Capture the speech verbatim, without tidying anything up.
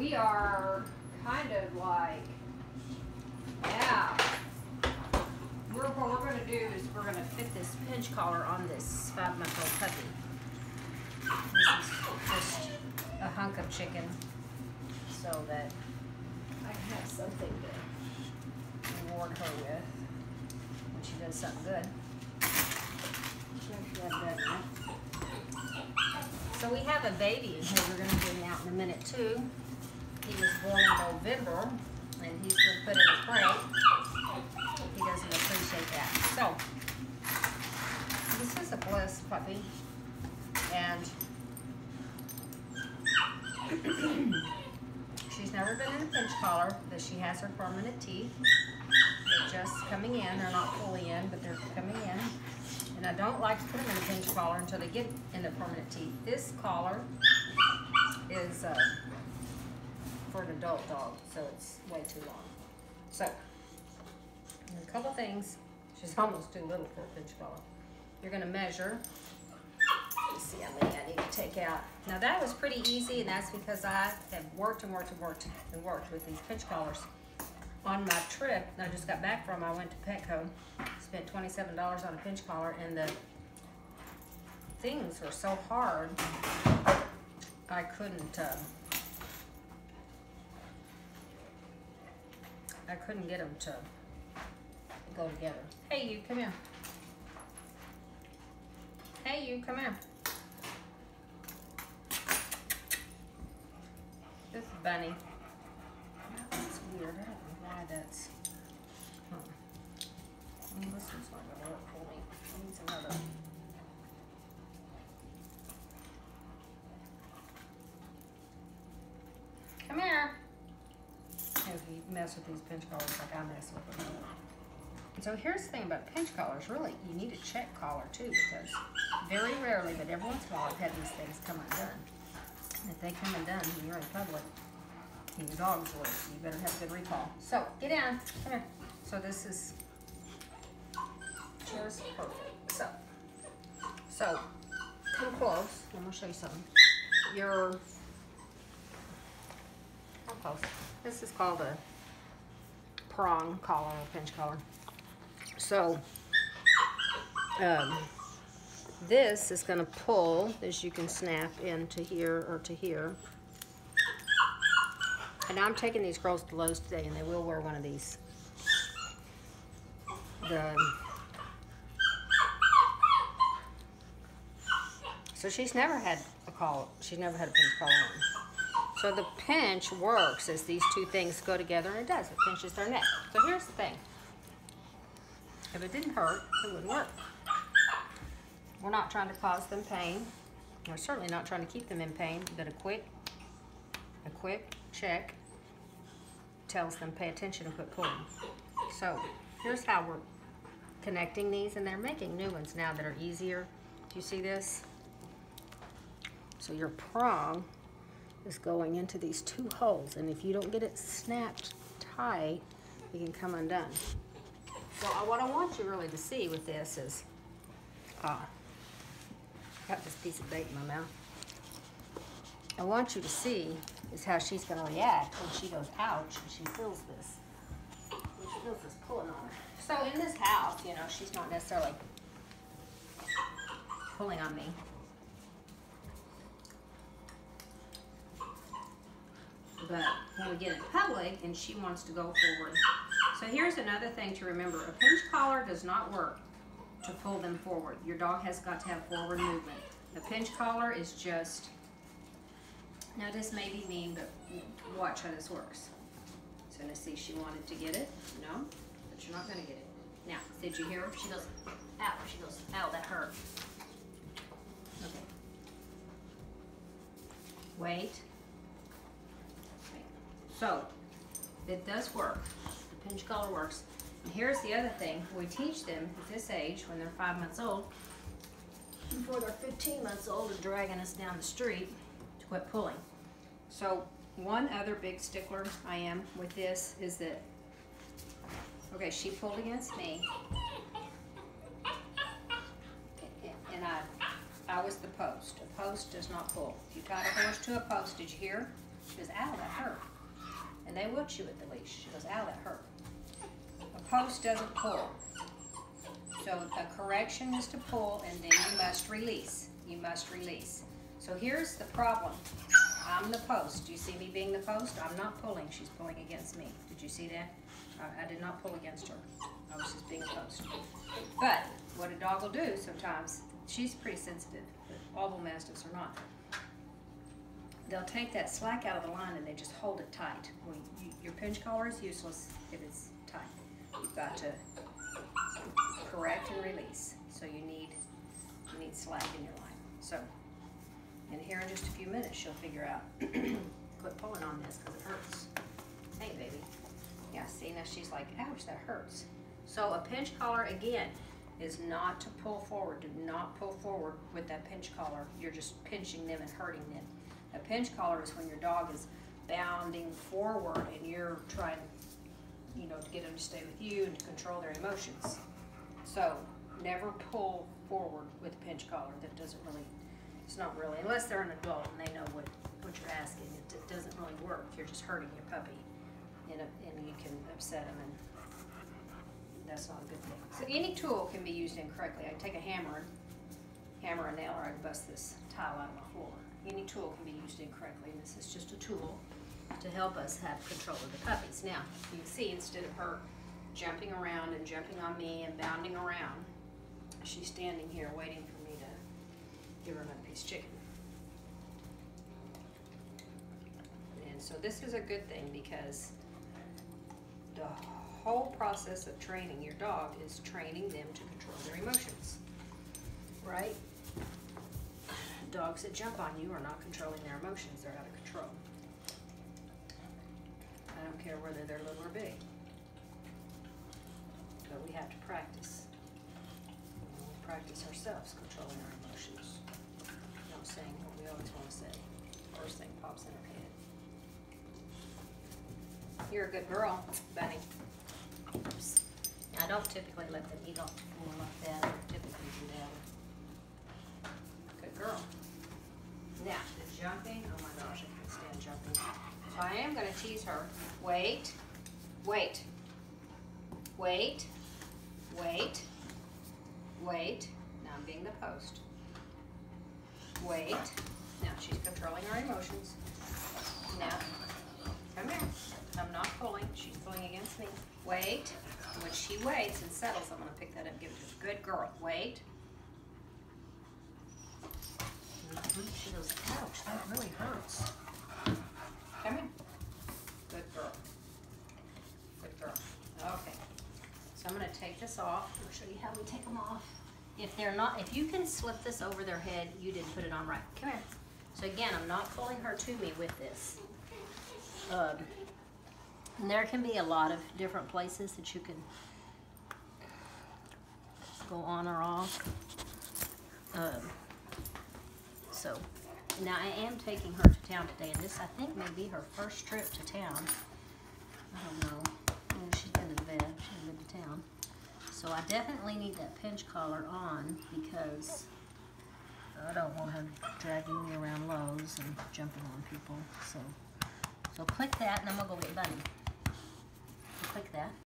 we are kind of like, yeah. We're, what we're going to do is we're going to fit this pinch collar on this five-month-old puppy. This is just a hunk of chicken so that I can have something to reward her with when she does something good. So we have a baby in here we're going to bring out in a minute too. He was born in November and he's been put in a crate. He doesn't appreciate that. So this is a blessed puppy, and she's never been in a pinch collar, but she has her permanent teeth. They're just coming in. They're not fully in, but they're coming in. And I don't like to put them in a pinch collar until they get in their permanent teeth. This collar is uh, for an adult dog, so it's way too long. So, a couple things. She's almost too little for a pinch collar. You're going to measure. Let's see how many I need to take out. Now that was pretty easy, and that's because I have worked and worked and worked and worked with these pinch collars. On my trip I just got back from, I went to Petco, spent twenty-seven dollars on a pinch collar, and the things were so hard I couldn't uh, I couldn't get them to go together. Hey you, come here. Hey you, come here. This is Bunny. That's weird. I don't know why that's. Huh. Well, this one's not going to work for me. I need some other. Come here. If you mess with these pinch collars like I mess with them. And so here's the thing about pinch collars. Really, you need a check collar too, because very rarely, but every once in a while, I've had these things come undone. And if they come undone when you're in public, your dog's loose. You better have a good recall. So, get down. Come here. So this is just perfect. So, so come close. I'm gonna show you something. Your, come close. This is called a prong collar or pinch collar. So, um, this is gonna pull, as you can snap into here or to here. And I'm taking these girls to Lowe's today, and they will wear one of these. The, so she's never had a collar. She's never had a pinch collar on. So the pinch works as these two things go together, and it does. It pinches their neck. So here's the thing. If it didn't hurt, it wouldn't work. We're not trying to cause them pain. We're certainly not trying to keep them in pain, but a quick, a quick check tells them pay attention and quit pulling. So here's how we're connecting these, and they're making new ones now that are easier. Do you see this? So your prong is going into these two holes, and if you don't get it snapped tight, it can come undone. So what I want you really to see with this is, uh, got this piece of bait in my mouth. I want you to see is how she's going to react when she goes ouch and she feels this. When she feels this pulling on her. So in this house, you know, she's not necessarily pulling on me. But when we get in public and she wants to go forward. So here's another thing to remember. A pinch collar does not work to pull them forward. Your dog has got to have forward movement. A pinch collar is just, now this may be mean, but watch how this works. So let's see, she wanted to get it. No, but you're not going to get it. Now, did you hear her? She goes, ow. She goes, ow, that hurt. Okay. Wait. Okay. So, it does work. The pinch collar works. And here's the other thing. We teach them at this age, when they're five months old, before they're fifteen months old and dragging us down the street, to quit pulling. So one other big stickler I am with this is that, okay, she pulled against me, and I, I was the post. A post does not pull. If you tied a horse to a post, did you hear? She goes, ow, that hurt. And they will chew at the leash. She goes, ow, that hurt. A post doesn't pull. So a correction is to pull, and then you must release. You must release. So here's the problem. I'm the post. Do you see me being the post? I'm not pulling. She's pulling against me. Did you see that? I, I did not pull against her. I was just being a post. But what a dog will do sometimes, she's pretty sensitive, but all bull mastiffs are not. They'll take that slack out of the line and they just hold it tight. Well, you, your pinch collar is useless if it's tight. You've got to correct and release. So you need you need slack in your line. So, and here in just a few minutes she'll figure out. Quit pulling on this because it hurts. Hey, baby. Yeah, see, now she's like, ouch, that hurts. So a pinch collar, again, is not to pull forward. Do not pull forward with that pinch collar. You're just pinching them and hurting them. A pinch collar is when your dog is bounding forward and you're trying, you know, to get them to stay with you and to control their emotions. So never pull forward with a pinch collar. That doesn't really, it's not really, unless they're an adult and they know what, what you're asking. It, it doesn't really work if you're just hurting your puppy. And, and you can upset them, and that's not a good thing. So any tool can be used incorrectly. I take a hammer, hammer a nail, or I can bust this tile out of my floor. Any tool can be used incorrectly, and this is just a tool to help us have control of the puppies. Now, you can see instead of her jumping around and jumping on me and bounding around, she's standing here waiting for me to give her another piece of chicken. And so this is a good thing because the whole process of training your dog is training them to control their emotions, right? Dogs that jump on you are not controlling their emotions. They're out of control. I don't care whether they're little or big. But we have to practice. We practice ourselves controlling our emotions. Not saying what we always want to say. First thing pops in our head. You're a good girl, Bunny. Oops. I don't typically let them eat off the floor like that. I don't typically do that. Good girl. Now, the jumping. Oh my gosh, I can't stand jumping. So I am going to tease her. Wait. Wait. Wait. Wait. Wait. Now I'm being the post. Wait. Now she's controlling her emotions. Now, come here. I'm not pulling. She's pulling against me. Wait. When she waits and settles, I'm going to pick that up and give it to her. Good girl. Wait. Mm-hmm. She goes, ouch, that really hurts. Come here. Good girl. Good girl. Okay. So I'm going to take this off. I'll show you how we take them off. If they're not, if you can slip this over their head, you didn't put it on right. Come here. So again, I'm not pulling her to me with this. Um, and there can be a lot of different places that you can go on or off. Um, so now I am taking her to town today, and this I think may be her first trip to town. I don't know. Oh, she's been to the vet. She's been to town. So I definitely need that pinch collar on because I don't want her dragging me around Lowe's and jumping on people. So, so click that, and I'm gonna go get Bunny. So click that.